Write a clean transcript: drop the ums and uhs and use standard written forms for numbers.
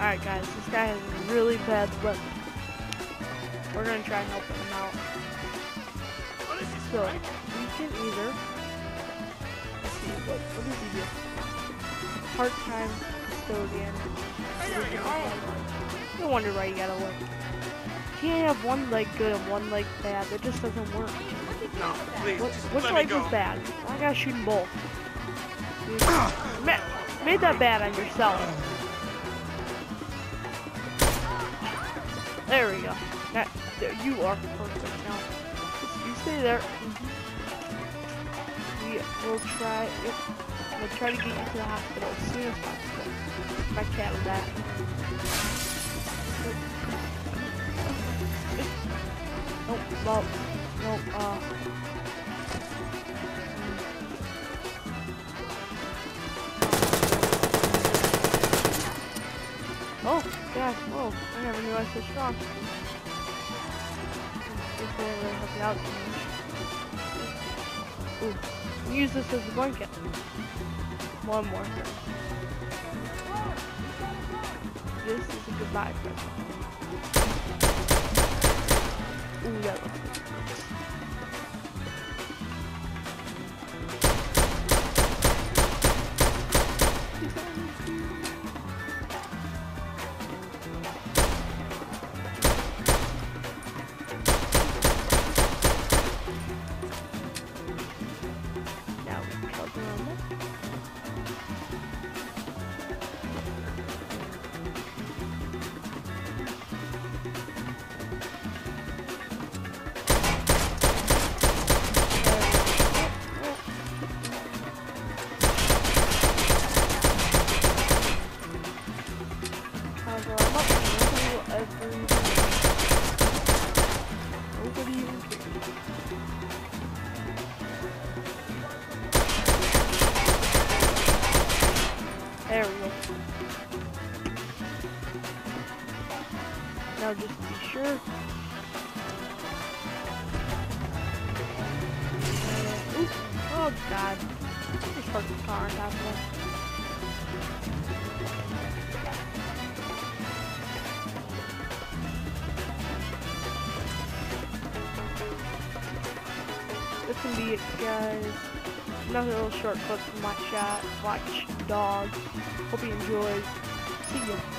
Alright guys, this guy has a really bad limp. We're gonna try and help him out. So, we can either, let's see, what does he do? Part-time custodian. No wonder why you got a limp. You can't have one leg good and one leg bad. That just doesn't work. No, please, Which leg is bad? I gotta shoot them both. You made that bad on yourself. There we go. There you are perfect now. You stay there. We'll try. We'll try to get you to the hospital as soon as possible. My cat with that. Oh, well, no, oh, God, whoa, I never knew I was so strong. This didn't really help you out too much. Ooh, use this as a blanket. One more thing. This is a goodbye present. Ooh, that looks good. Now we can cover on this. Nobody even cares. There we go. Now just be sure. Oops. Oh God. Just parked the car on top of it. This can be it, guys. Another little short clip from my chat. Watch dog. Hope you enjoyed. See ya.